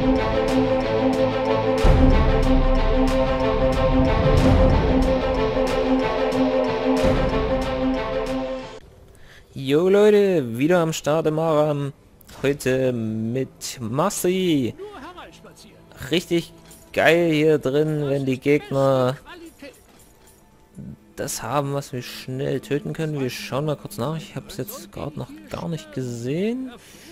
Jo Leute, wieder am Start im Aram. Heute mit Marci. Richtig geil hier drin, wenn die Gegner das haben, was wir schnell töten können. Wir schauen mal kurz nach. Ich habe es jetzt gerade noch gar nicht gesehen.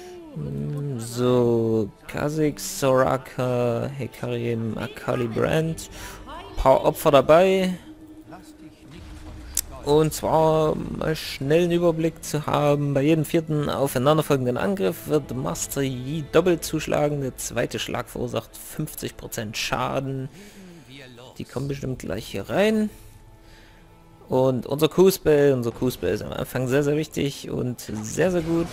So, Kha'Zix, Soraka, Hecarim, Akali Brand. Paar Opfer dabei. Und zwar mal schnell einen Überblick zu haben. Bei jedem vierten aufeinanderfolgenden Angriff wird Master Yi doppelt zuschlagen. Der zweite Schlag verursacht 50% Schaden. Die kommen bestimmt gleich hier rein. Und unser Q-Spell ist am Anfang sehr, sehr wichtig und sehr, sehr gut.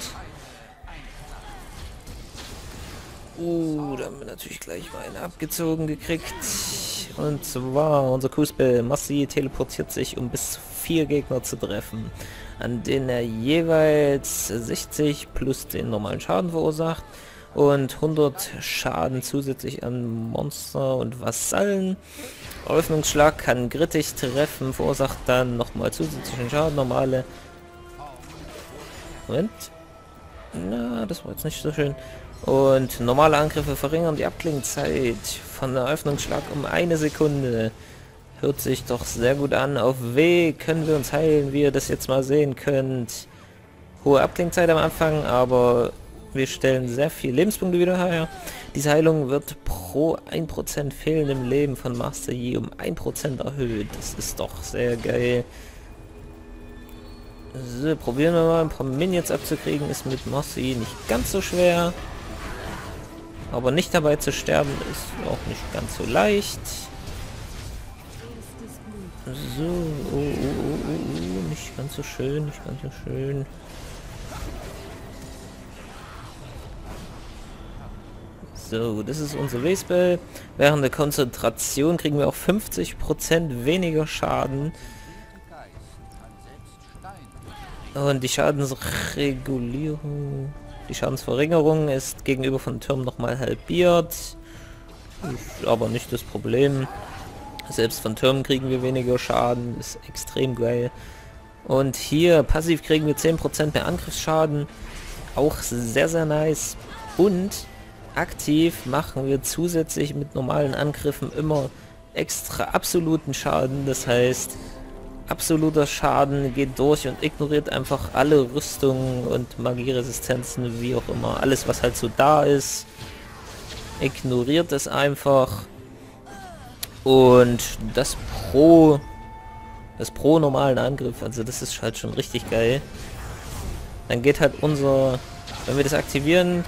Da haben wir natürlich gleich mal eine abgezogen gekriegt. Und zwar unser Q-Spell, Massi teleportiert sich, um bis zu 4 Gegner zu treffen, an denen er jeweils 60 plus den normalen Schaden verursacht und 100 Schaden zusätzlich an Monster und Vasallen. Eröffnungsschlag kann grittig treffen, verursacht dann nochmal zusätzlichen Schaden, normale... Moment. Na, das war jetzt nicht so schön. Und normale Angriffe verringern die Abklingzeit von der Eröffnungsschlag um 1 Sekunde. Hört sich doch sehr gut an. Auf W können wir uns heilen, wie ihr das jetzt mal sehen könnt. Hohe Abklingzeit am Anfang, aber wir stellen sehr viel Lebenspunkte wieder her. Diese Heilung wird pro 1% fehlendem Leben von Master Yi um 1% erhöht. Das ist doch sehr geil. So, probieren wir mal ein paar Minions abzukriegen. Ist mit Master Yi nicht ganz so schwer. Aber nicht dabei zu sterben ist auch nicht ganz so leicht. So, nicht ganz so schön, nicht ganz so schön. So, das ist unser W-Spell. Während der Konzentration kriegen wir auch 50% weniger Schaden. Und die Schadensregulierung, die Schadensverringerung ist gegenüber von Türmen nochmal halbiert. Ist aber nicht das Problem. Selbst von Türmen kriegen wir weniger Schaden, ist extrem geil. Und hier passiv kriegen wir 10% mehr Angriffsschaden, auch sehr, sehr nice. Und aktiv machen wir zusätzlich mit normalen Angriffen immer extra absoluten Schaden. Das heißt, absoluter Schaden geht durch und ignoriert einfach alle Rüstungen und Magieresistenzen, wie auch immer. Alles, was halt so da ist, ignoriert es einfach. Und das pro normalen Angriff, also das ist halt schon richtig geil. Dann geht halt unser, wenn wir das aktivieren,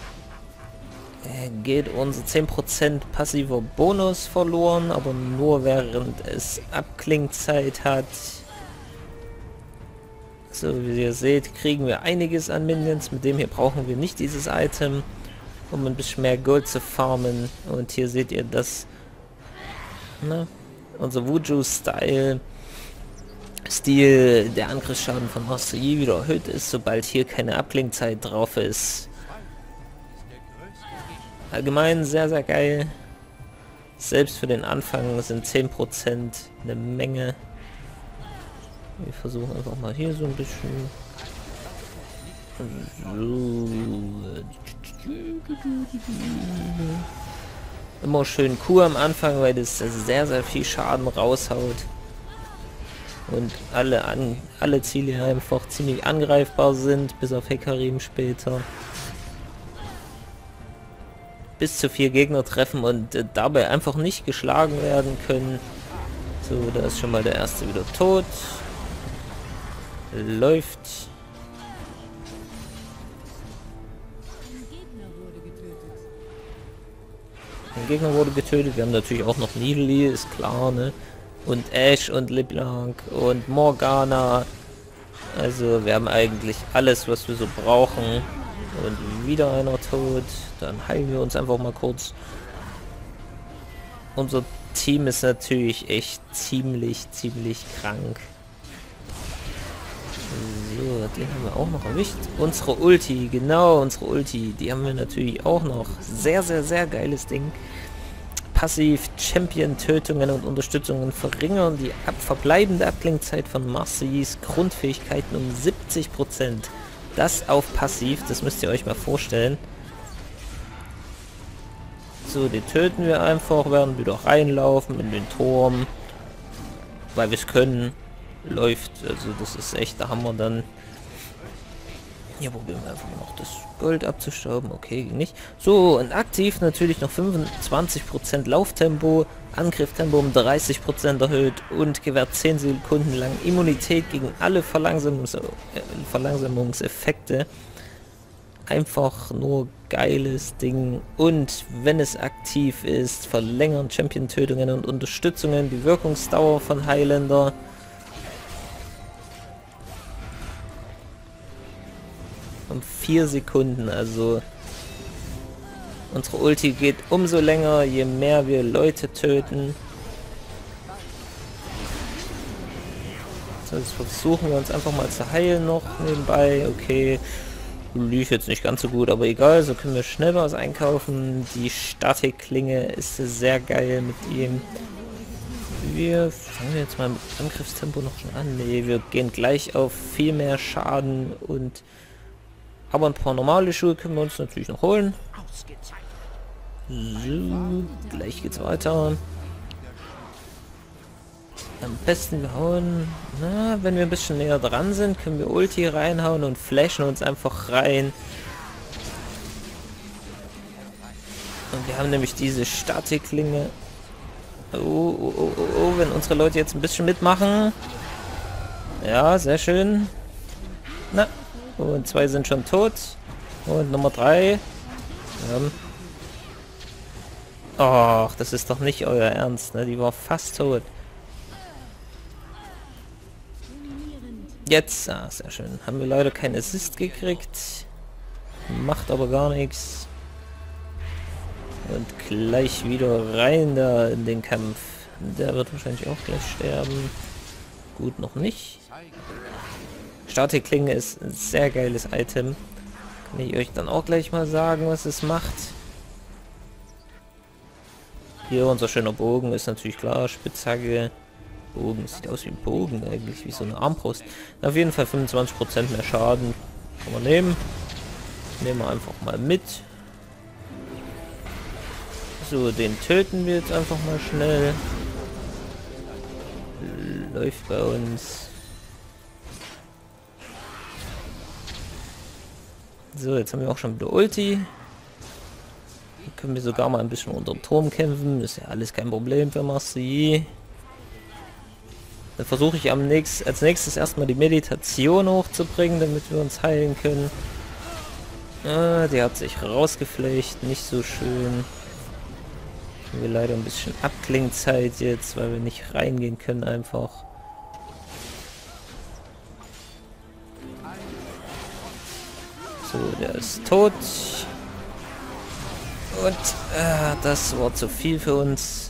geht unser 10% passiver Bonus verloren, aber nur während es Abklingzeit hat. So, wie ihr seht, kriegen wir einiges an Minions. Mit dem hier brauchen wir nicht dieses Item, um ein bisschen mehr Gold zu farmen. Und hier seht ihr das. Ne? Unser Wuju-Stil, der Angriffsschaden von Master Yi wieder erhöht ist, sobald hier keine Abklingzeit drauf ist. Allgemein sehr, sehr geil. Selbst für den Anfang sind 10% eine Menge. Wir versuchen einfach mal hier so ein bisschen. So. Immer schön Q am Anfang, weil das sehr, sehr viel Schaden raushaut. Und alle Ziele einfach ziemlich angreifbar sind, bis auf Hecarim später. Bis zu 4 Gegner treffen und dabei einfach nicht geschlagen werden können. So, da ist schon mal der erste wieder tot. Läuft. Ein Gegner wurde getötet. Wir haben natürlich auch noch Nidalee, ist klar, ne? Und Ashe und LeBlanc und Morgana. Also wir haben eigentlich alles, was wir so brauchen. Und wieder einer tot. Dann heilen wir uns einfach mal kurz. Unser Team ist natürlich echt ziemlich krank. So, den haben wir auch noch erwischt. Unsere Ulti, genau, unsere Ulti, die haben wir natürlich auch noch. Sehr, sehr, sehr geiles Ding. Passiv Champion-Tötungen und Unterstützungen verringern die verbleibende Abklingzeit von Marseilles Grundfähigkeiten um 70%. Das auf Passiv, das müsst ihr euch mal vorstellen. So, den töten wir einfach, während wir da reinlaufen in den Turm. Weil wir es können. Läuft, also das ist echt der Hammer dann. Hier probieren wir einfach noch das Gold abzustauben. Okay, ging nicht. So, und aktiv natürlich noch 25% Lauftempo, Angrifftempo um 30% erhöht und gewährt 10 Sekunden lang Immunität gegen alle Verlangsamungseffekte. Einfach nur geiles Ding. Und wenn es aktiv ist, verlängern Champion-Tötungen und Unterstützungen die Wirkungsdauer von Highlander. Um 4 Sekunden, also unsere Ulti geht umso länger, je mehr wir Leute töten. So, jetzt versuchen wir uns einfach mal zu heilen noch nebenbei. Okay, lief jetzt nicht ganz so gut, aber egal, so können wir schnell was einkaufen. Die Statikklinge ist sehr geil mit ihm. Wir fangen jetzt mal mit Angriffstempo noch schon an. Ne, wir gehen gleich auf viel mehr Schaden und aber ein paar normale Schuhe können wir uns natürlich noch holen. So, gleich geht's weiter. Am besten wir hauen, na, wenn wir ein bisschen näher dran sind, können wir Ulti reinhauen und flashen uns einfach rein. Und wir haben nämlich diese Statikklinge. Oh, wenn unsere Leute jetzt ein bisschen mitmachen. Ja, sehr schön. Na. Und 2 sind schon tot. Und Nummer 3. Ach, das ist doch nicht euer Ernst, ne? Die war fast tot. Jetzt, sehr schön. Haben wir leider keinen Assist gekriegt. Macht aber gar nichts. Und gleich wieder rein da in den Kampf. Der wird wahrscheinlich auch gleich sterben. Gut, noch nicht. Statikklinge ist ein sehr geiles Item. Kann ich euch dann auch gleich mal sagen, was es macht. Hier unser schöner Bogen ist natürlich klar. Spitzhacke. Bogen sieht aus wie ein Bogen eigentlich, wie so eine Armbrust. Auf jeden Fall 25% mehr Schaden. Kann man nehmen. Nehmen wir einfach mal mit. So, den töten wir jetzt einfach mal schnell. Läuft bei uns. So, jetzt haben wir auch schon wieder Ulti. Hier können wir sogar mal ein bisschen unter dem Turm kämpfen. Ist ja alles kein Problem für Marseille. Dann versuche ich als nächstes erstmal die Meditation hochzubringen, damit wir uns heilen können. Die hat sich rausgeflecht, nicht so schön. Haben wir leider ein bisschen Abklingzeit jetzt, weil wir nicht reingehen können einfach. So, der ist tot. Und das war zu viel für uns.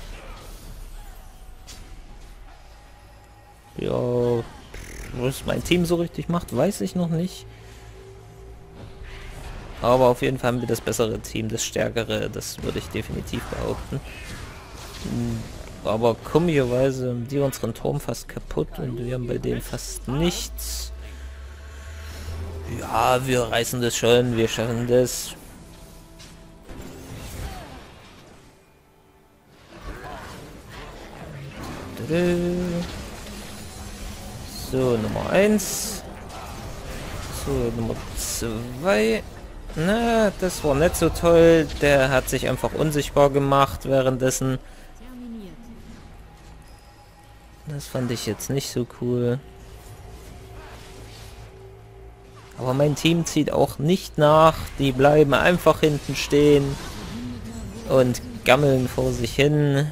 Ja, was mein Team so richtig macht, weiß ich noch nicht. Aber auf jeden Fall haben wir das bessere Team, das stärkere, das würde ich definitiv behaupten. Aber komischerweise haben die unseren Turm fast kaputt und wir haben bei denen fast nichts. Ja, wir reißen das schon, wir schaffen das. So, Nummer 1. So, Nummer 2. Na, das war nicht so toll. Der hat sich einfach unsichtbar gemacht währenddessen. Das fand ich jetzt nicht so cool. Aber mein Team zieht auch nicht nach. Die bleiben einfach hinten stehen und gammeln vor sich hin.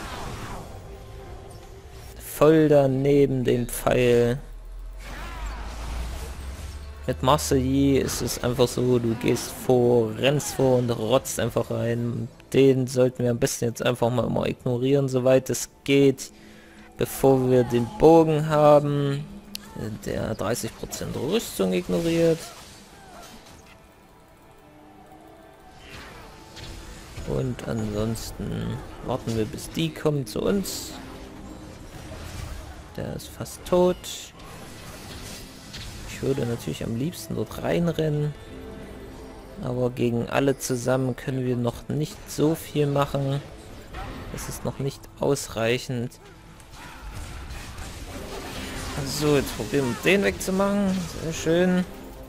Voll daneben den Pfeil. Mit Marseille ist es einfach so, du gehst vor, rennst vor und rotzt einfach rein. Den sollten wir am besten jetzt einfach mal ignorieren, soweit es geht, bevor wir den Bogen haben. der 30% Rüstung ignoriert. Und ansonsten warten wir, bis die kommen zu uns. Der ist fast tot. Ich würde natürlich am liebsten dort reinrennen. Aber gegen alle zusammen können wir noch nicht so viel machen. Das ist noch nicht ausreichend. So, jetzt probieren wir den wegzumachen. Sehr schön.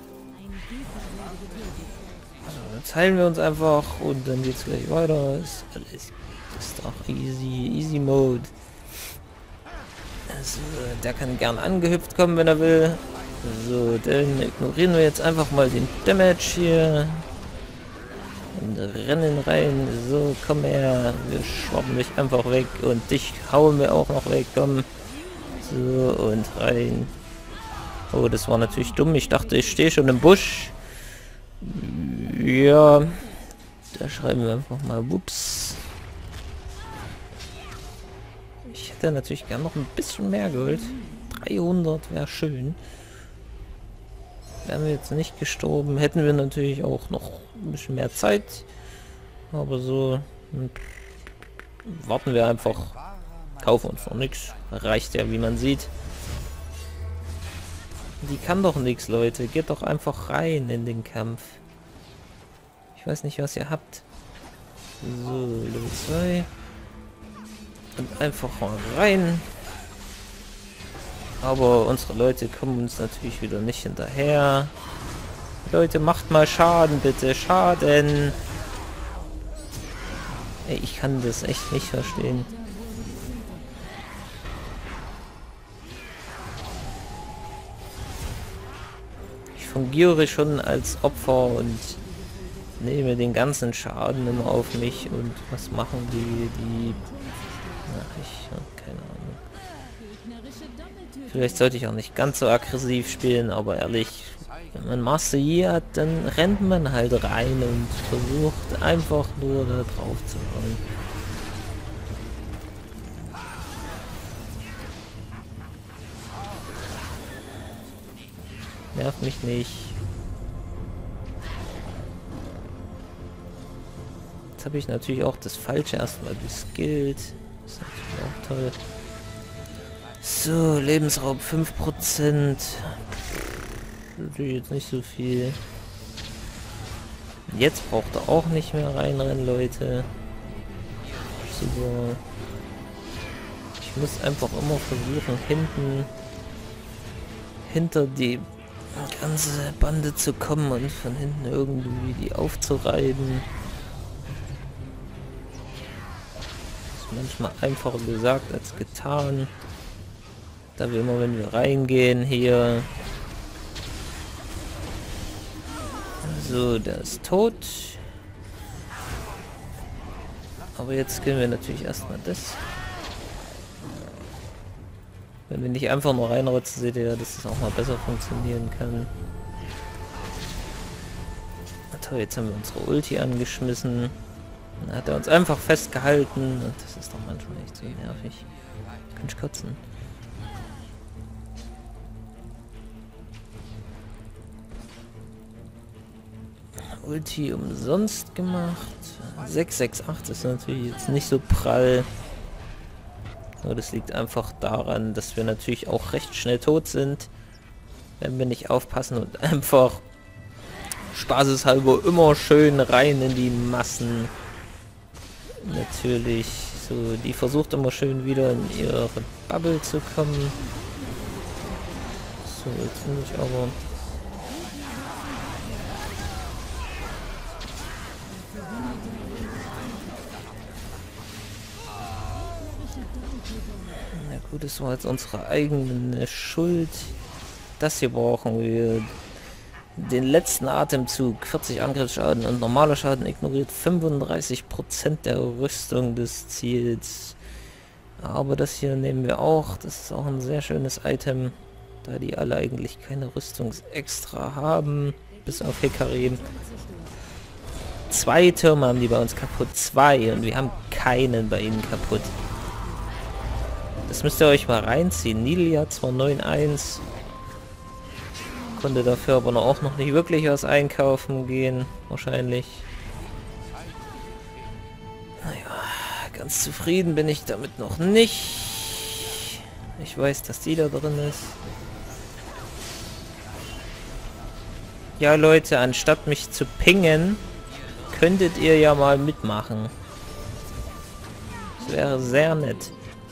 Also, jetzt heilen wir uns einfach und dann geht's gleich weiter. Das ist doch easy Mode. Also, der kann gern angehüpft kommen, wenn er will. So, dann ignorieren wir jetzt einfach mal den Damage hier. Und rennen rein. So, komm her. Wir schwappen dich einfach weg. Und dich hauen wir auch noch weg. Komm. So, und rein. Oh, das war natürlich dumm. Ich dachte, ich stehe schon im Busch. Ja. Da schreiben wir einfach mal Wups. Ich hätte natürlich gern noch ein bisschen mehr Gold. 300 wäre schön. Wären wir jetzt nicht gestorben, hätten wir natürlich auch noch ein bisschen mehr Zeit. Aber so warten wir einfach. Kaufen uns noch nichts. Reicht ja, wie man sieht. Die kann doch nichts, Leute. Geht doch einfach rein in den Kampf. Ich weiß nicht, was ihr habt. So, Level 2. Und einfach mal rein. Aber unsere Leute kommen uns natürlich wieder nicht hinterher. Leute, macht mal Schaden, bitte. Schaden. Ey, ich kann das echt nicht verstehen. Ich fungiere schon als Opfer und nehme den ganzen Schaden immer auf mich. Und was machen die... Ach, ich habe keine Ahnung. Vielleicht sollte ich auch nicht ganz so aggressiv spielen, aber ehrlich, wenn man Master Yi hat, dann rennt man halt rein und versucht einfach nur da drauf zu hauen. Nervt mich nicht. Jetzt habe ich natürlich auch das Falsche erstmal geskillt. Das ist natürlich auch toll. So, Lebensraum 5%. Natürlich jetzt nicht so viel. Jetzt braucht er auch nicht mehr reinrennen, Leute. Super. Ich muss einfach immer versuchen, hinter die ganze Bande zu kommen und von hinten irgendwie die aufzureiben. Das ist manchmal einfacher gesagt als getan. Da wir immer, wenn wir reingehen, hier... So, der ist tot. Aber jetzt können wir natürlich erstmal das. Wenn wir nicht einfach nur reinrotzen, seht ihr ja, dass es auch mal besser funktionieren kann. Na toll, jetzt haben wir unsere Ulti angeschmissen. Dann hat er uns einfach festgehalten. Und das ist doch manchmal echt so nervig. Kann ich kotzen. Ulti umsonst gemacht. 668 ist natürlich jetzt nicht so prall. Nur das liegt einfach daran, dass wir natürlich auch recht schnell tot sind, wenn wir nicht aufpassen und einfach spaßeshalber immer schön rein in die Massen. Natürlich, so, die versucht immer schön wieder in ihre Bubble zu kommen. So, jetzt muss ich aber... Na gut, das war jetzt unsere eigene Schuld. Das hier brauchen wir. Den letzten Atemzug, 40 Angriffsschaden und normaler Schaden ignoriert 35% der Rüstung des Ziels. Aber das hier nehmen wir auch. Das ist auch ein sehr schönes Item, da die alle eigentlich keine Rüstungsextra haben. Bis auf Hikarim. 2 Türme haben die bei uns kaputt. 2 und wir haben keinen bei ihnen kaputt. Das müsst ihr euch mal reinziehen. Nidalee hat zwar 9-1, Konnte dafür aber auch noch nicht wirklich was einkaufen gehen, wahrscheinlich. Naja, ganz zufrieden bin ich damit noch nicht. Ich weiß, dass die da drin ist. Ja Leute, anstatt mich zu pingen, könntet ihr ja mal mitmachen. Das wäre sehr nett.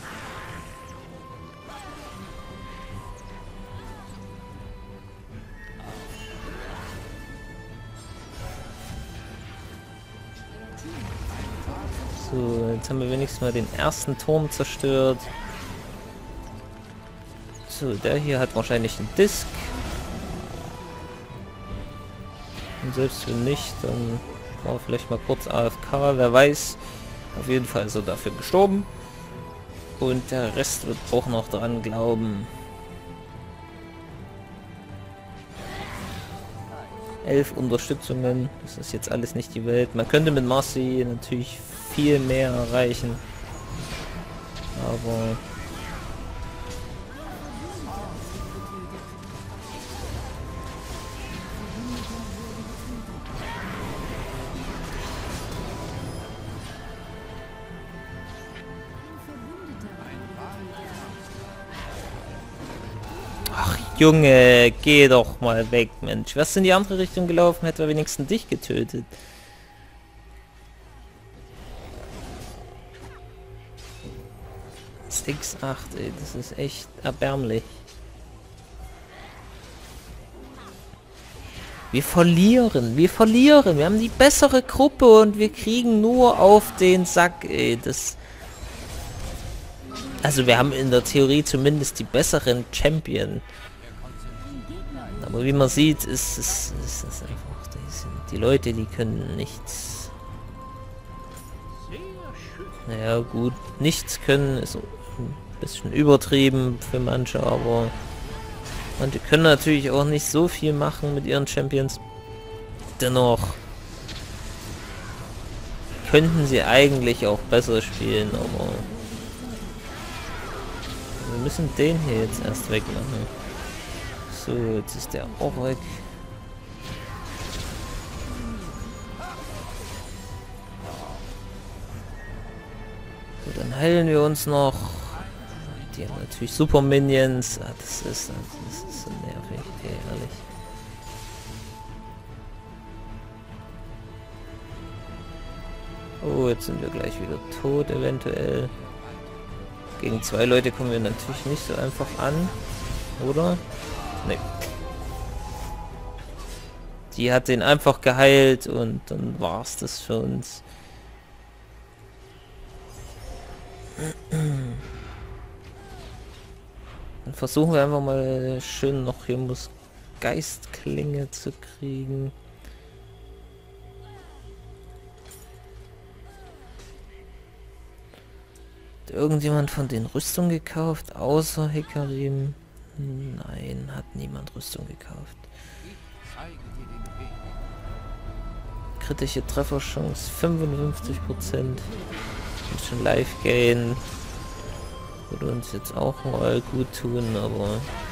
So, jetzt haben wir wenigstens mal den ersten Turm zerstört. So, der hier hat wahrscheinlich einen Disk. Und selbst wenn nicht, dann war vielleicht mal kurz AFK, wer weiß. Auf jeden Fall ist er dafür gestorben. Und der Rest wird auch noch dran glauben. 11 Unterstützungen, das ist jetzt alles nicht die Welt. Man könnte mit Marcy natürlich viel mehr erreichen. Aber ach Junge, geh doch mal weg, Mensch. Was in die andere Richtung gelaufen, hätte er wenigstens dich getötet. X8, ey, das ist echt erbärmlich. Wir verlieren. Wir haben die bessere Gruppe und wir kriegen nur auf den Sack, ey. Das... Also wir haben in der Theorie zumindest die besseren Champion. Aber wie man sieht, ist es einfach... Die Leute, die können nichts. Naja gut, nichts können ist ein bisschen übertrieben für manche, aber manche können natürlich auch nicht so viel machen mit ihren Champions. Dennoch könnten sie eigentlich auch besser spielen, aber wir müssen den hier jetzt erst wegmachen. So, jetzt ist der auch weg. So, dann heilen wir uns noch. Die haben natürlich Super Minions. Ah, das ist so nervig, okay, ehrlich. Oh, jetzt sind wir gleich wieder tot, eventuell. Gegen 2 Leute kommen wir natürlich nicht so einfach an, oder? Nee. Die hat den einfach geheilt und dann war's das für uns. Dann versuchen wir einfach mal schön noch hier Geistklinge zu kriegen. Hat irgendjemand von den Rüstung gekauft, außer Hekarim? Nein, hat niemand Rüstung gekauft. Kritische Trefferchance 55%. Schon Life Gain. Würde uns jetzt auch mal gut tun, aber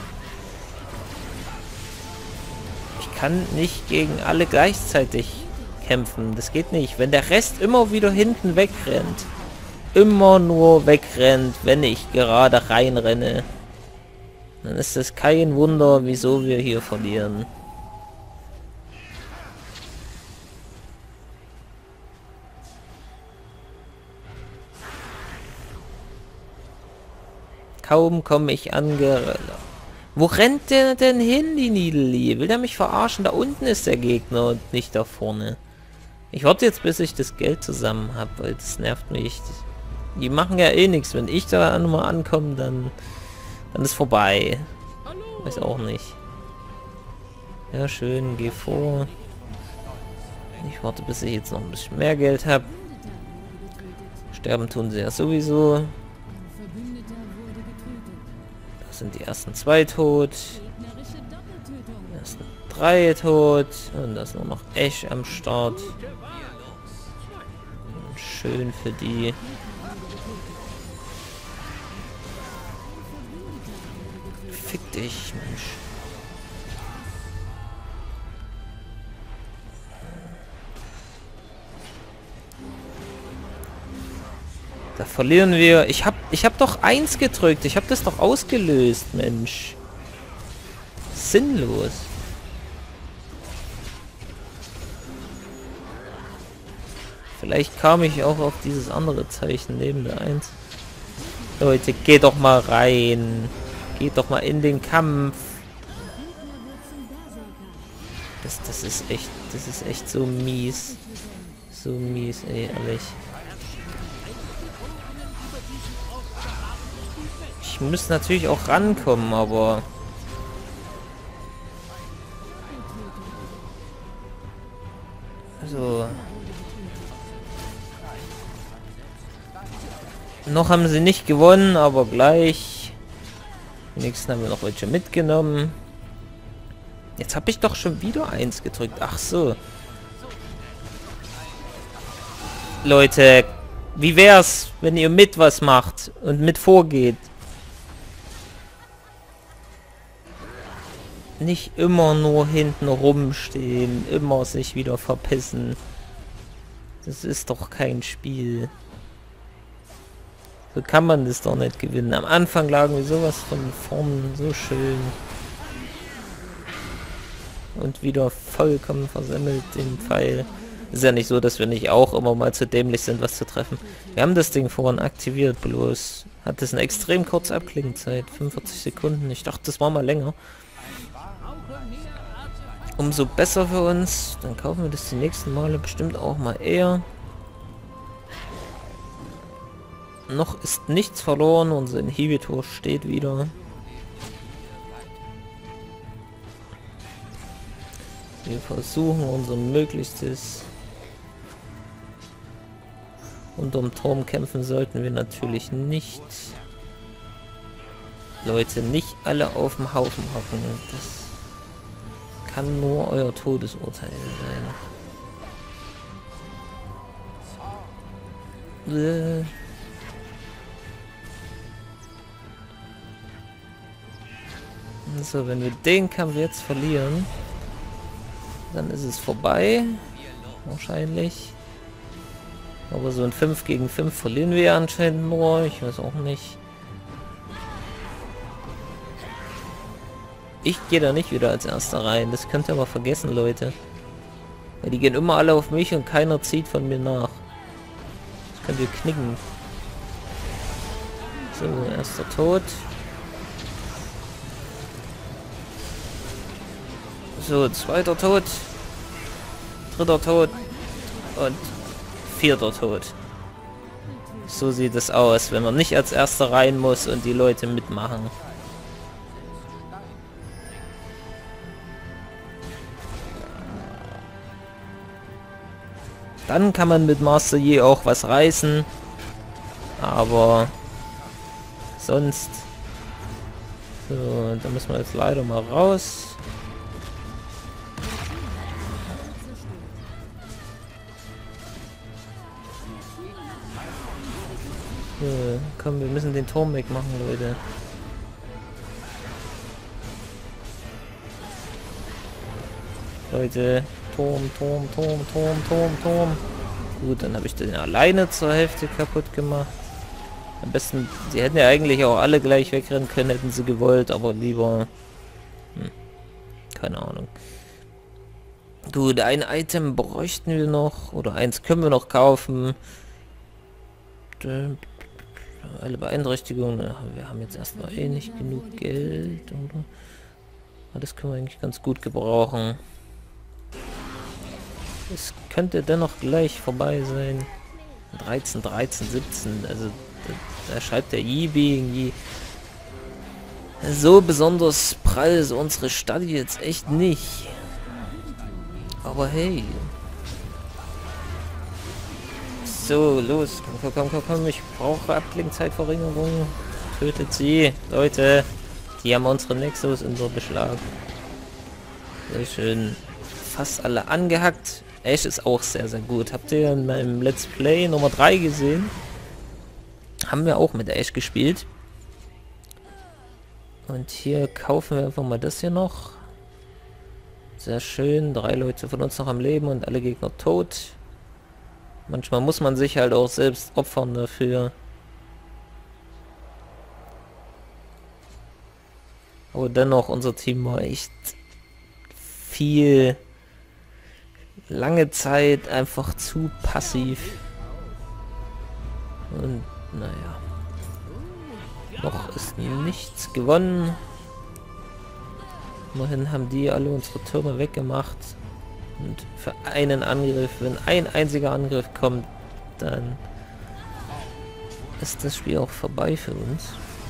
ich kann nicht gegen alle gleichzeitig kämpfen. Das geht nicht. Wenn der Rest immer wieder hinten wegrennt, immer nur wegrennt, wenn ich gerade reinrenne, dann ist es kein Wunder, wieso wir hier verlieren. Kaum komme ich angerollt. Wo rennt der denn hin, die Nidalee? Will der mich verarschen? Da unten ist der Gegner und nicht da vorne. Ich warte jetzt, bis ich das Geld zusammen habe, weil das nervt mich. Die machen ja eh nichts. Wenn ich da nochmal ankomme, dann ist vorbei. Weiß auch nicht. Ja, schön, geh vor. Ich warte, bis ich jetzt noch ein bisschen mehr Geld habe. Sterben tun sie ja sowieso. Da sind die ersten 2 tot. Die ersten 3 tot. Und da ist nur noch Ash am Start. Und schön für die. Fick dich, Mensch. Da verlieren wir. Ich hab doch 1 gedrückt. Ich habe das doch ausgelöst, Mensch. Sinnlos. Vielleicht kam ich auch auf dieses andere Zeichen neben der 1. Leute, geht doch mal rein. Geht doch mal in den Kampf. Das ist echt so mies. So mies, ey, ehrlich. Ich muss natürlich auch rankommen, aber... Also... Noch haben sie nicht gewonnen, aber gleich. Die nächsten haben wir noch welche mitgenommen. Jetzt habe ich doch schon wieder 1 gedrückt. Ach so. Leute, wie wär's, wenn ihr mit was macht und mit vorgeht? Nicht immer nur hinten rumstehen, immer sich wieder verpissen. Das ist doch kein Spiel. So kann man das doch nicht gewinnen. Am Anfang lagen wir sowas von vorn, so schön. Und wieder vollkommen versemmelt den Pfeil. Ist ja nicht so, dass wir nicht auch immer mal zu dämlich sind, was zu treffen. Wir haben das Ding vorhin aktiviert, bloß hat es eine extrem kurze Abklingzeit. 45 Sekunden. Ich dachte, das war mal länger. Umso besser für uns. Dann kaufen wir das die nächsten Male bestimmt auch mal eher. Noch ist nichts verloren, unser Inhibitor steht wieder. Wir versuchen unser Möglichstes. Unterm Turm kämpfen sollten wir natürlich nicht. Leute, nicht alle auf dem Haufen hocken. Das kann nur euer Todesurteil sein. So, wenn wir den Kampf jetzt verlieren, dann ist es vorbei. Wahrscheinlich. Aber so ein 5 gegen 5 verlieren wir anscheinend nur. Ich weiß auch nicht. Ich gehe da nicht wieder als Erster rein. Das könnt ihr aber vergessen, Leute. Weil die gehen immer alle auf mich und keiner zieht von mir nach. Das könnt ihr knicken. So, erster Tod. So, zweiter Tod. Dritter Tod. Und vierter Tod. So sieht es aus, wenn man nicht als Erster rein muss und die Leute mitmachen. Dann kann man mit Master Yi auch was reißen. Aber sonst... So, da müssen wir jetzt leider mal raus. So, komm, wir müssen den Turm wegmachen, Leute. Leute, Turm. Gut, dann habe ich den alleine zur Hälfte kaputt gemacht. Am besten, sie hätten ja eigentlich auch alle gleich wegrennen können, hätten sie gewollt, aber lieber... keine Ahnung. Gut, ein Item bräuchten wir noch, oder eins können wir noch kaufen. Alle Beeinträchtigungen, wir haben jetzt erstmal eh nicht genug Geld, oder? Aber das können wir eigentlich ganz gut gebrauchen. Es könnte dennoch gleich vorbei sein. 13, 17, also da schreibt der Yibi irgendwie. So besonders prall ist unsere Stadt jetzt echt nicht. Aber hey. So, los. Komm. Ich brauche Abklingzeitverringerung. Tötet sie. Leute. Die haben unsere Nexus unter Beschlag. Sehr schön. Fast alle angehackt. Ashe ist auch sehr, sehr gut. Habt ihr in meinem Let's Play Nummer 3 gesehen? Haben wir auch mit Ashe gespielt. Und hier kaufen wir einfach mal das hier noch. Sehr schön. 3 Leute von uns noch am Leben und alle Gegner tot. Manchmal muss man sich halt auch selbst opfern dafür. Aber dennoch, unser Team war echt viel, lange Zeit einfach zu passiv. Und naja, noch ist nichts gewonnen. Immerhin haben die alle unsere Türme weggemacht. Und für einen Angriff, wenn ein einziger Angriff kommt, dann ist das Spiel auch vorbei für uns.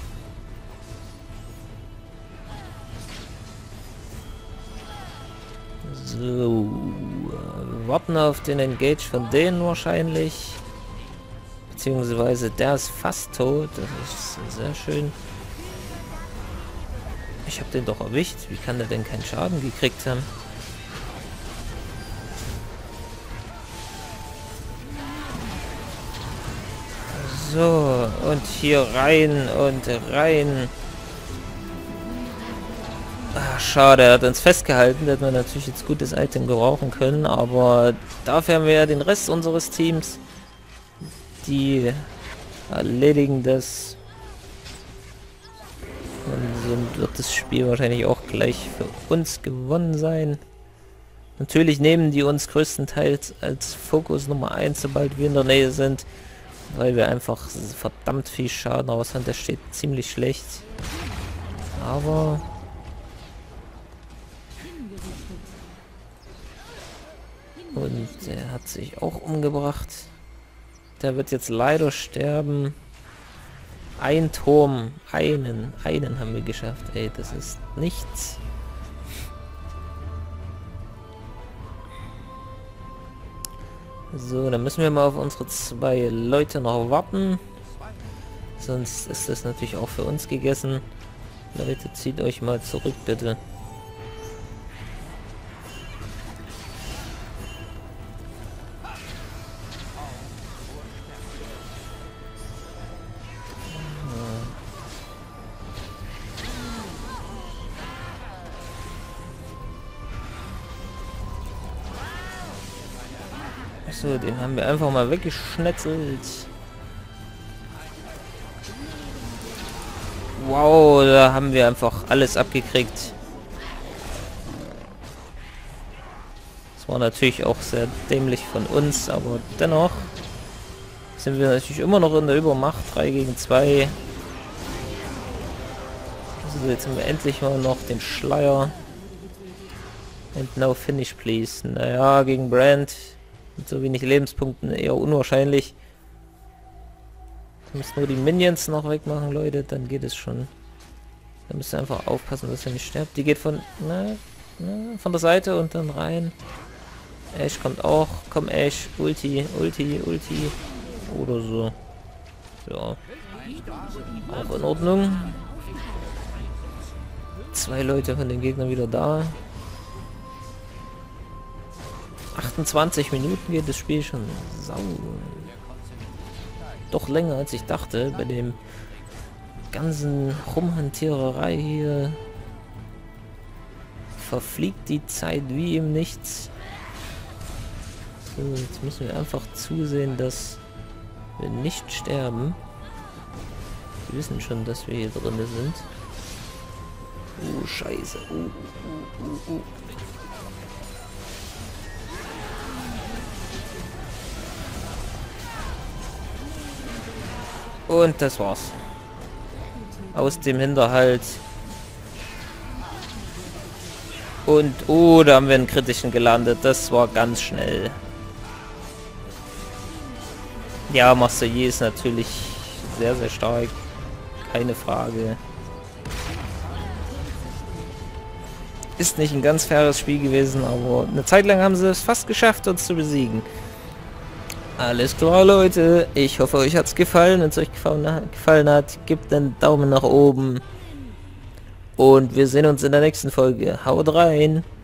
So, wir warten auf den Engage von denen wahrscheinlich. Beziehungsweise der ist fast tot, das ist sehr schön. Ich habe den doch erwischt, wie kann der denn keinen Schaden gekriegt haben? So, und hier rein und rein. Ach, schade, er hat uns festgehalten, da hätten wir natürlich jetzt gutes Item gebrauchen können, aber dafür haben wir ja den Rest unseres Teams. Die erledigen das. Und somit wird das Spiel wahrscheinlich auch gleich für uns gewonnen sein. Natürlich nehmen die uns größtenteils als Fokus Nummer 1, sobald wir in der Nähe sind. Weil wir einfach verdammt viel Schaden aushaben. Der steht ziemlich schlecht. Aber... Und der hat sich auch umgebracht. Der wird jetzt leider sterben. Ein Turm. Einen haben wir geschafft. Ey, das ist nichts. So, dann müssen wir mal auf unsere 2 Leute noch warten. Sonst ist das natürlich auch für uns gegessen. Leute, zieht euch mal zurück, bitte. So, den haben wir einfach mal weggeschnetzelt. Wow, da haben wir einfach alles abgekriegt. Das war natürlich auch sehr dämlich von uns, aber dennoch sind wir natürlich immer noch in der Übermacht. 3 gegen 2. Also jetzt haben wir endlich mal noch den Schleier. And no finish, please. Naja, gegen Brand mit so wenig Lebenspunkten eher unwahrscheinlich. Wir müssen nur die Minions noch wegmachen, Leute, dann geht es schon. Da müsst ihr einfach aufpassen, dass ihr nicht sterbt. Die geht von von der Seite und dann rein. Ash kommt auch. Komm Ash, Ulti. Oder so. Ja. Auch in Ordnung. 2 Leute von den Gegnern wieder da. 28 Minuten geht das Spiel schon. Sau. Doch länger als ich dachte bei dem ganzen Rumhantiererei hier. Verfliegt die Zeit wie im Nichts. So, jetzt müssen wir einfach zusehen, dass wir nicht sterben. Wir wissen schon, dass wir hier drin sind. Oh, scheiße. Und das war's. Aus dem Hinterhalt. Und, oh, da haben wir einen kritischen gelandet. Das war ganz schnell. Ja, Marseille ist natürlich sehr, sehr stark. Keine Frage. Ist nicht ein ganz faires Spiel gewesen, aber eine Zeit lang haben sie es fast geschafft, uns zu besiegen. Alles klar, Leute. Ich hoffe, euch hat es gefallen. Wenn es euch gefallen hat, gebt einen Daumen nach oben. Und wir sehen uns in der nächsten Folge. Haut rein!